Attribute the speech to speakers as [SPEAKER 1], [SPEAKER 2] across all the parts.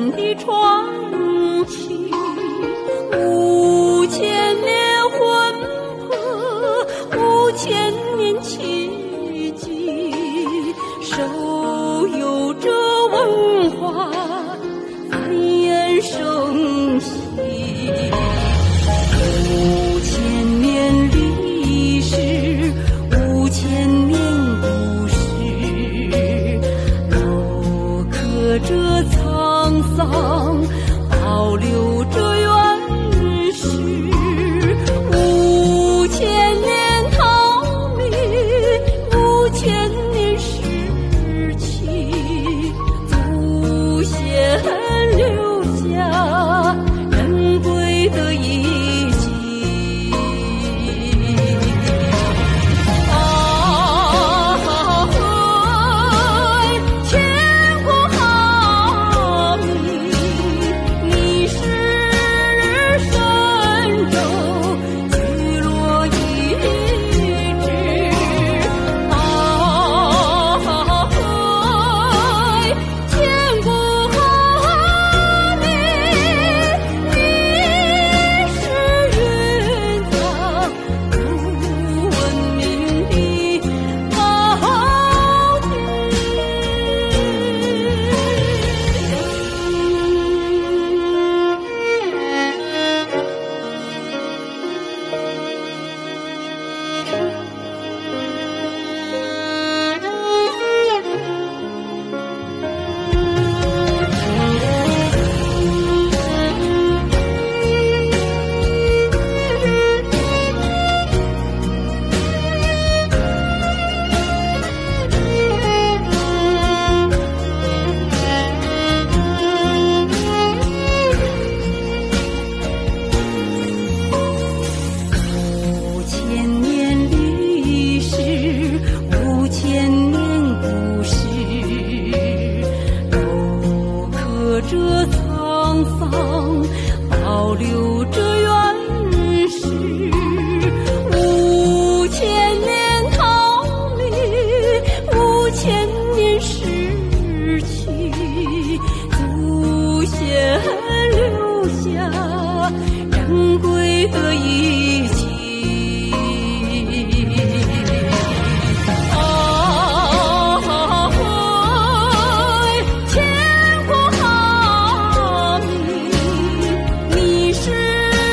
[SPEAKER 1] 生的传奇，5000年魂魄，5000年奇迹，守有着文化繁衍生息。5000年历史，5000年故事，镂刻着沧桑，保留着原始。5000年逃离，5000年逝去，祖先留下珍贵的遗迹。千古浩名，你是神州聚落遗址。千古浩名，你是蕴藏古文明的宝5000年历史，5000年故事，镂刻着沧桑，保留着原始。5000年逃离，5000年逝去，祖先留下珍贵的遗迹。千古浩名，你是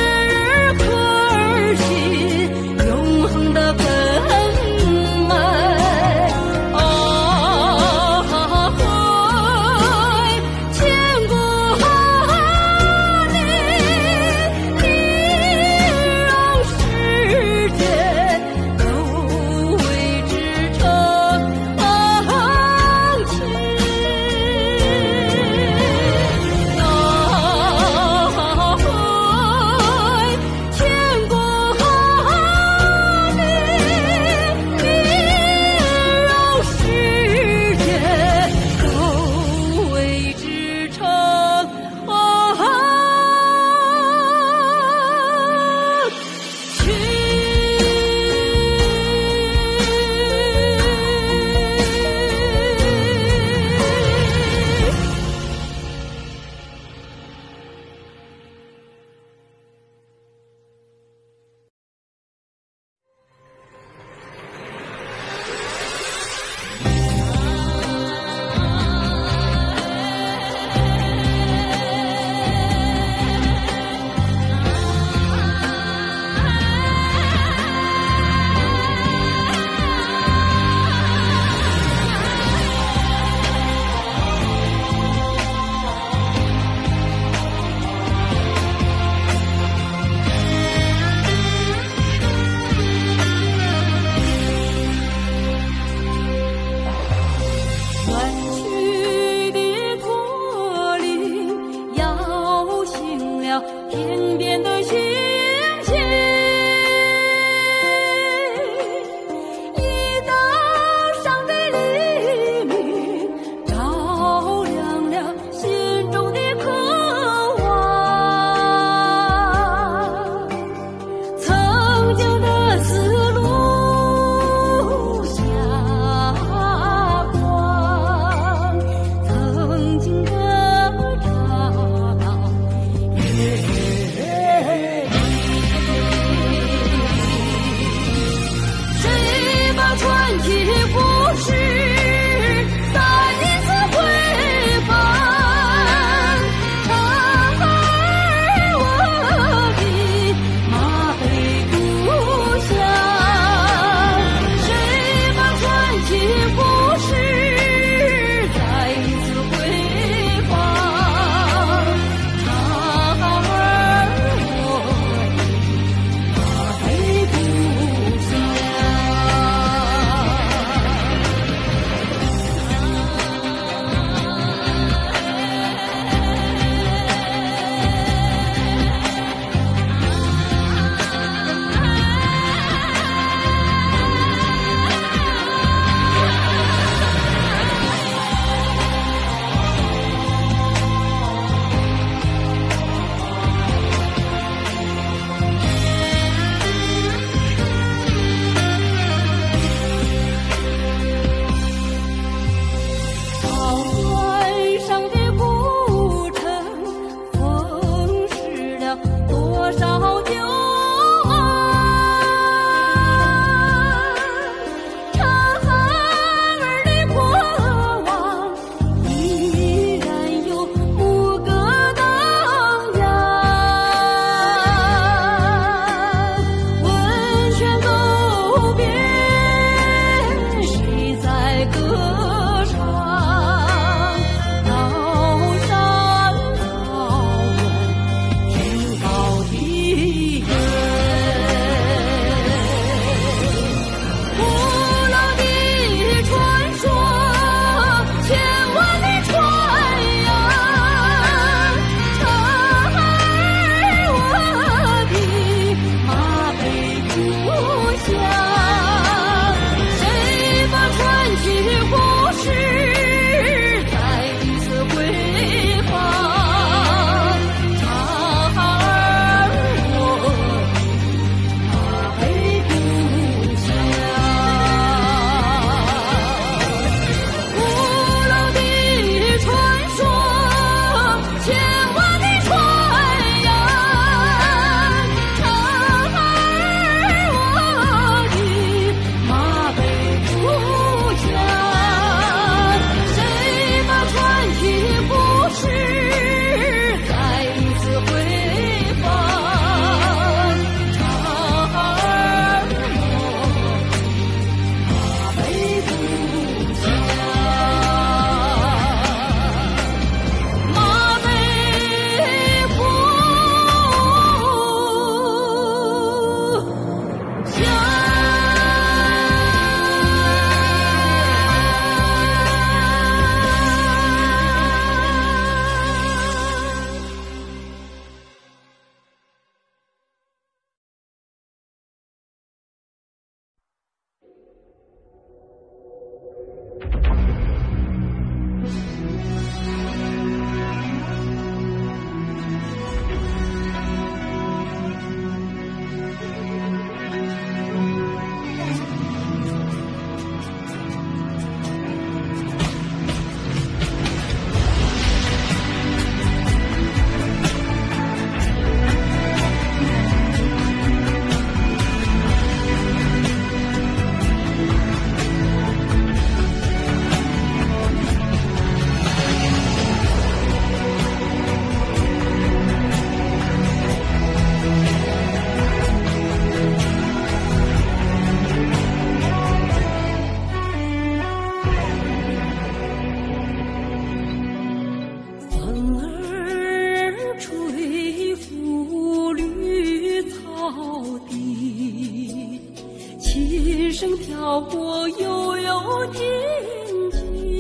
[SPEAKER 1] 悠悠静静，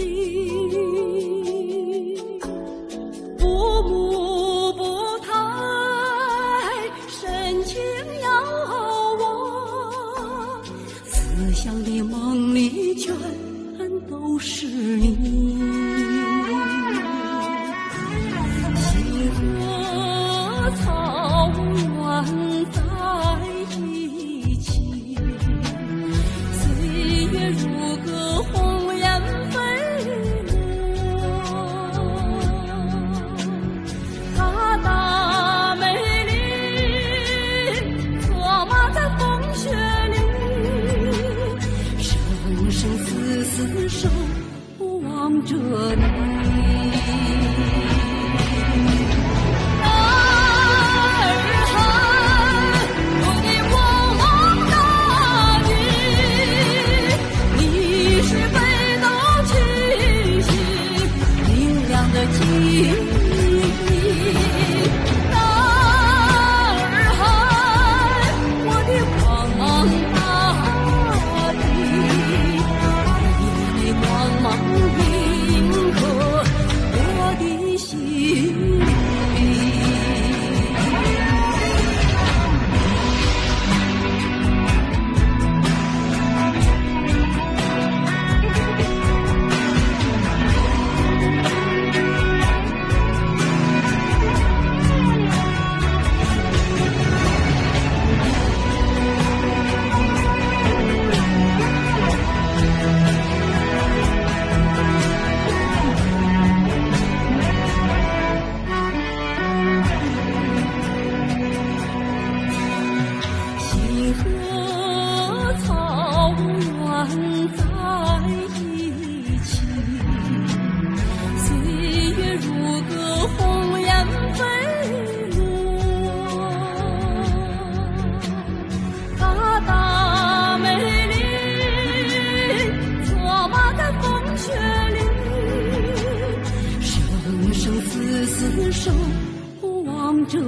[SPEAKER 1] 不慕不态，深情遥望，思乡的梦里全都是你。星河草原在一起，岁月如歌红颜飞流，大大美丽策马在风雪里，生生死死守望着你。守望着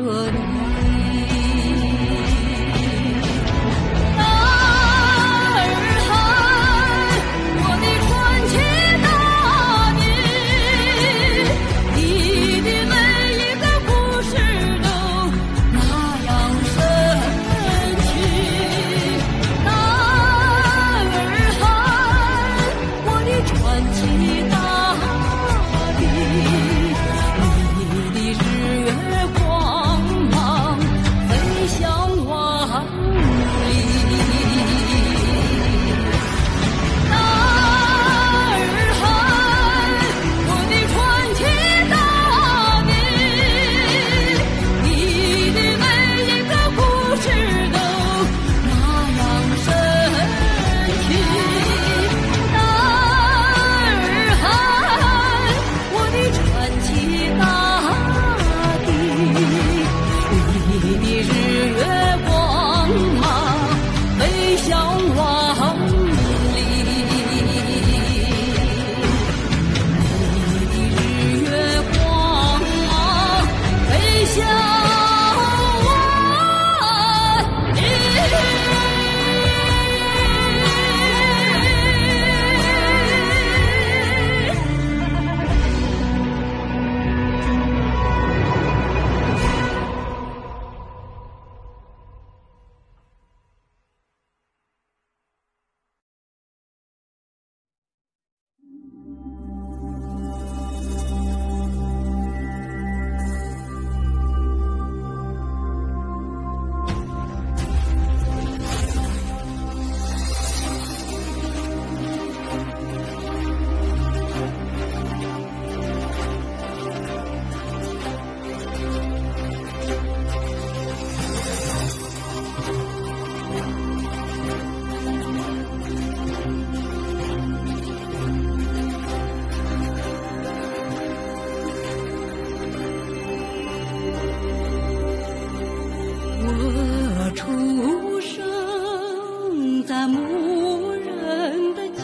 [SPEAKER 1] 出生在牧人的家，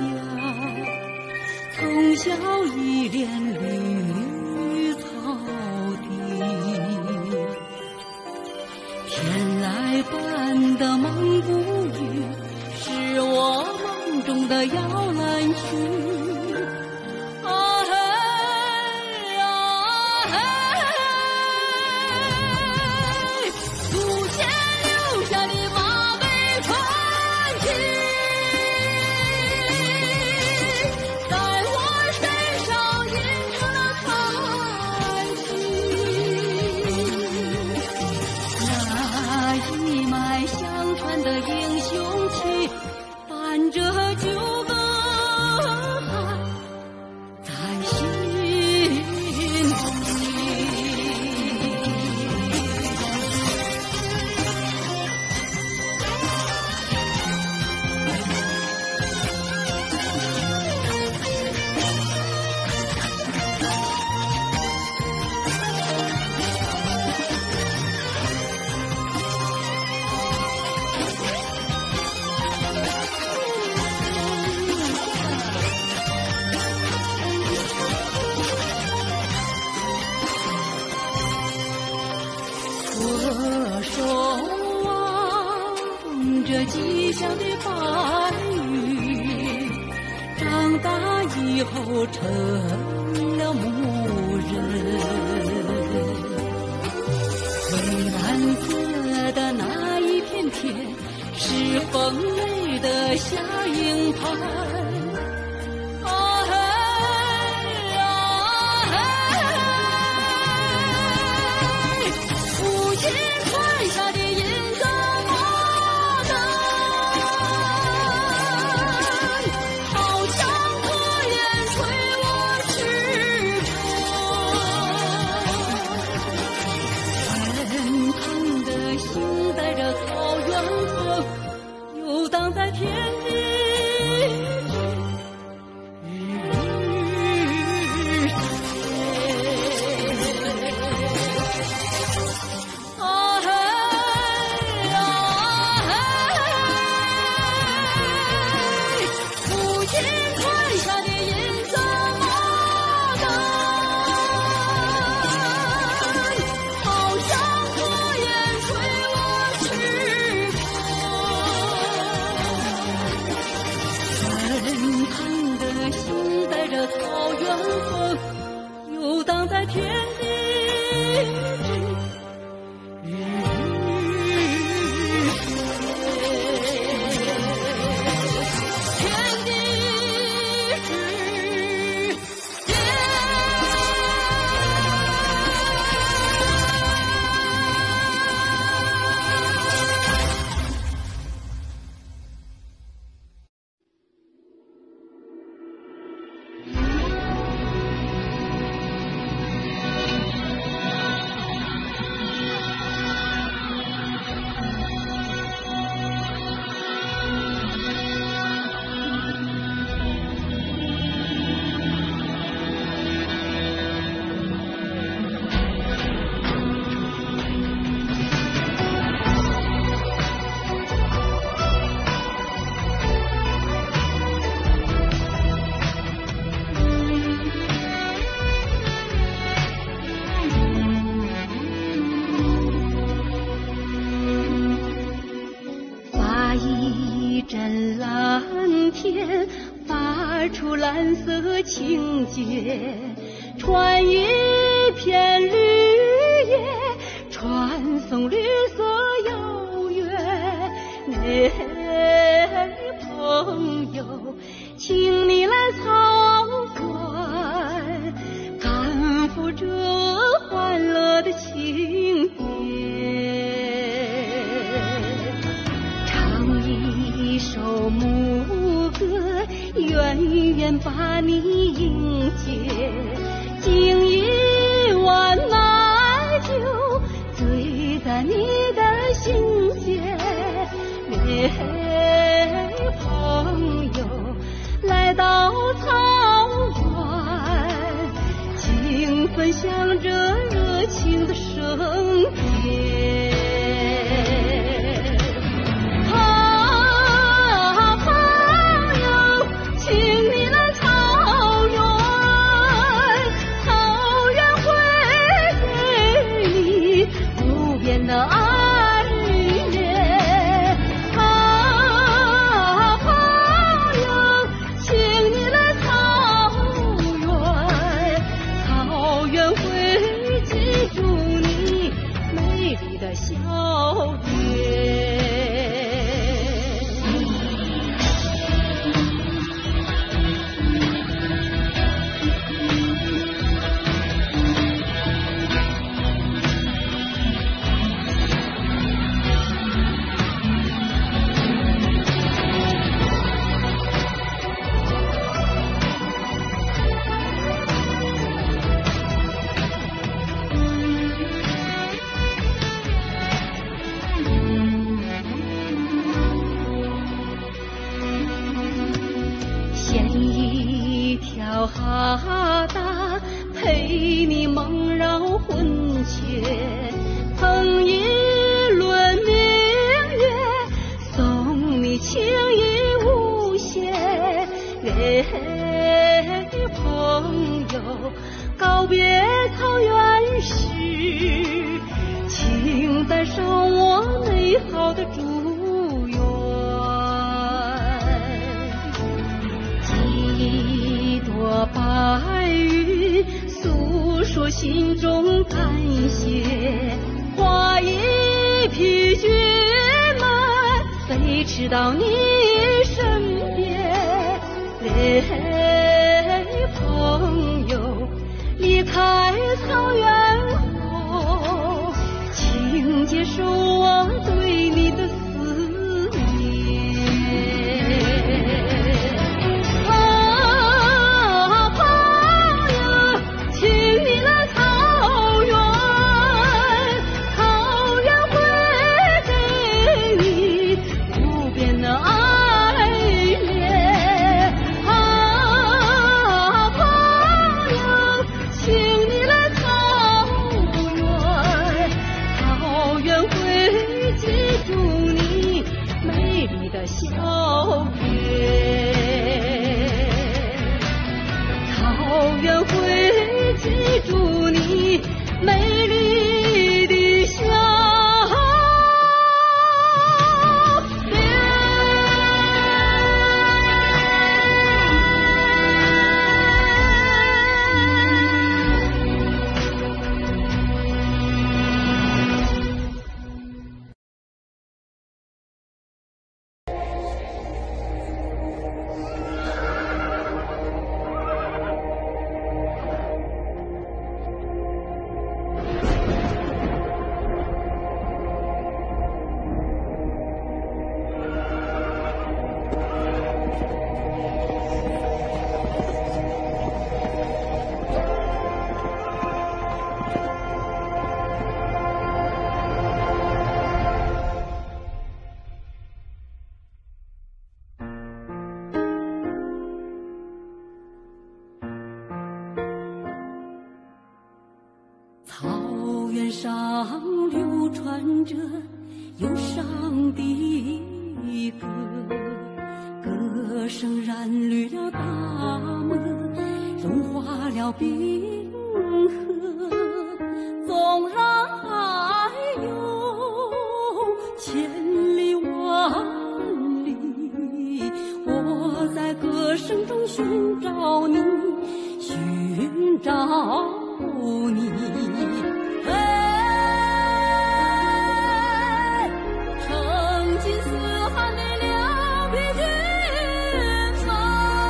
[SPEAKER 1] 从小依恋绿草地，天籁般的蒙古语是我梦中的的摇篮曲。啊嘿呀嘿，祖先留下的马背传奇，在我身上印成了传奇。那一脉相传的英雄曲，伴着九个海在心底。我守望着吉祥的白云，长大以后成了牧人。蔚蓝色的那一片天，是风雷的下营盘。啊嘿呀嘿，父亲传下的银色马灯，好像火焰吹我驰骋。奔腾的心带着草原风，游荡在天地之啊嘿呀嘿，父亲传下的银色马灯，好像火焰吹我驰骋。奔腾的心带着草原风，游荡在天地之天地之间。发一阵蓝天，发出蓝色情节，穿一片绿叶，传送绿色遥远。朋友，请你来草原，感负这欢乐的情节，唱一首牧歌，远远把你迎接，敬一碗奶酒，醉在你的心间。朋友，来到草原，请分享这热情的声音。朋友， 达，陪你梦绕魂牵，捧一轮明月，送你情意无限。朋友，告别草原时，请带上我美好的祝愿。几朵白云诉说心中感谢，画一匹骏马飞驰到你身边。朋友，离开草原后，请接受我对你的思念。朋友，请你来草原，草原会给你无边的爱恋。朋友，请你来草原，草原会记住你美丽的笑颜，草原会记住你美丽的笑脸。草原上流传着忧伤的歌，歌声染绿了大漠，融化了冰河。纵然还有千里万里，我在歌声中寻找你，寻找你。成吉思汗的两匹骏马，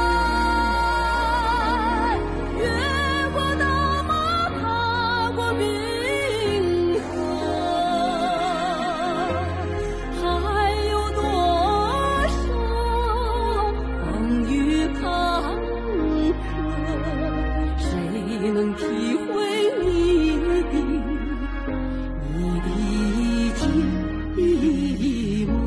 [SPEAKER 1] 越过大马，踏过冰河，还有多少风雨坎坷，谁能体会你的寂寞？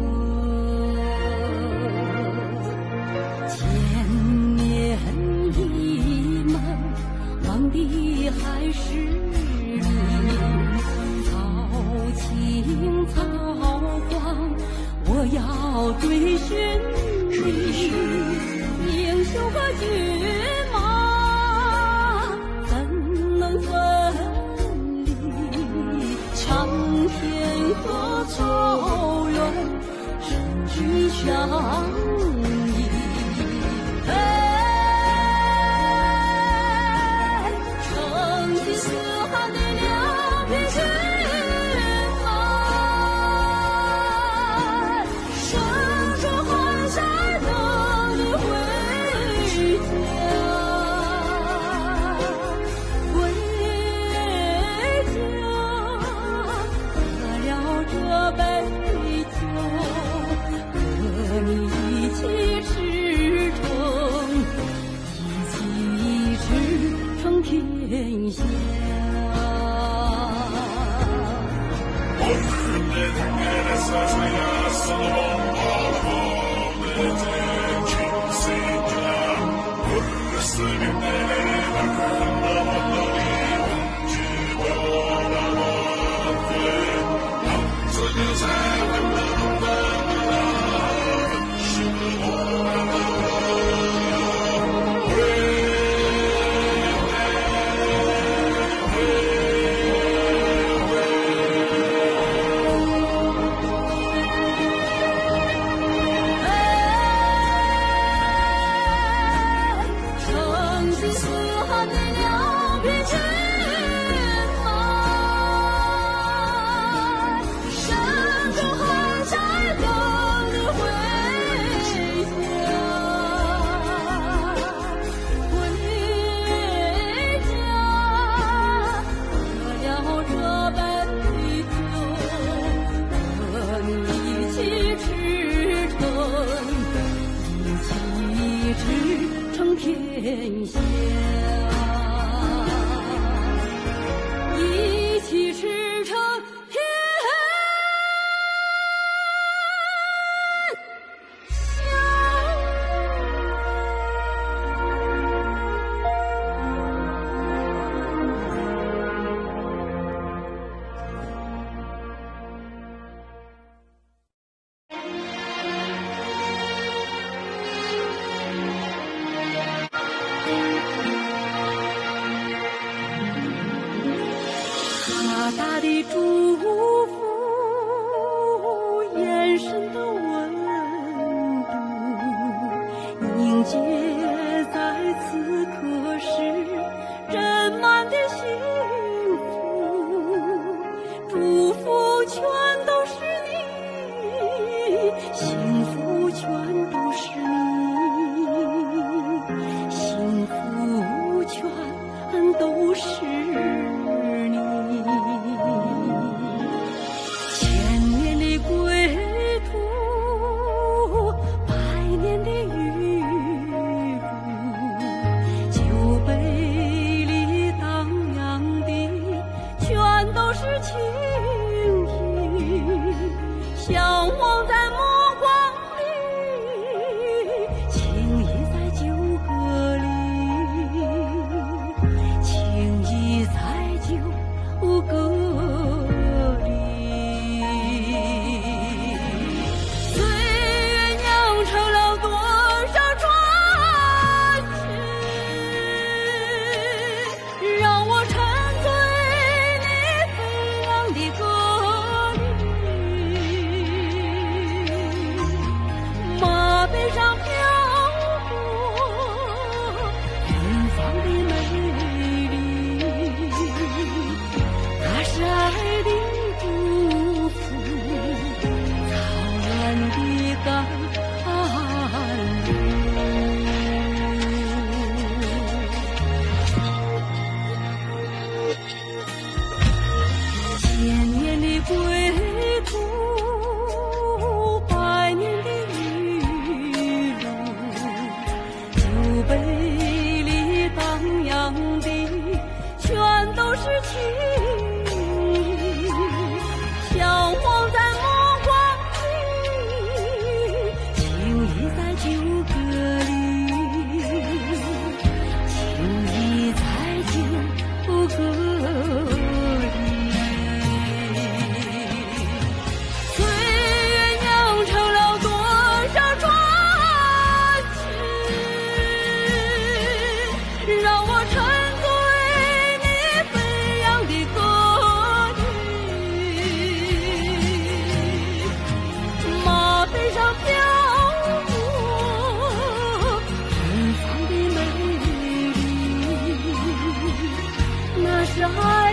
[SPEAKER 1] 千年的梦，忘的还是你。草青草黄，我要追寻你。英雄和骏马怎能分离？长天和草原失去相依。成吉思汗的两匹骏马，身穿汗衫等你回家。回家，喝了这杯酒，和你一起驰骋，一起驰骋天下。 天下，一起驰骋天大大的祝福，眼神的温度，凝结在此刻时斟满的幸福，祝福全都是你，幸福全都是你，幸福全都是你。情谊向往在目光里，情谊在纠葛里，情谊在纠葛里。岁月酿成了多少传奇，让我沉醉的歌里，马背上飘过芬芳的美丽，它是爱的祝福，草原的甘露。千年的归途，百年的雨露，酒杯里荡漾的全都是情谊，向往在目光里，情谊在纠葛里，情谊在纠葛里。让我沉醉你飞扬的歌里，马背上飘过芬芳的美丽，那是爱。